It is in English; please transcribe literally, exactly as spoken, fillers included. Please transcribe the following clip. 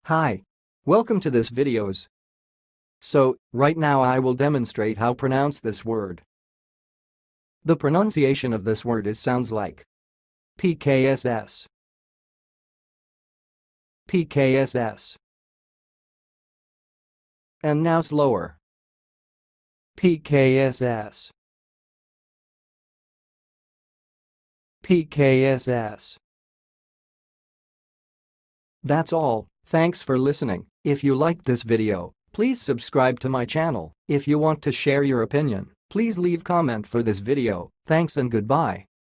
Hi. Welcome to this videos. So, right now I will demonstrate how pronounce this word. The pronunciation of this word is sounds like P K S S, P K S S. And now slower. P K S S, P K S S. That's all. Thanks for listening. If you liked this video, please subscribe to my channel. If you want to share your opinion, please leave comment for this video. Thanks and goodbye.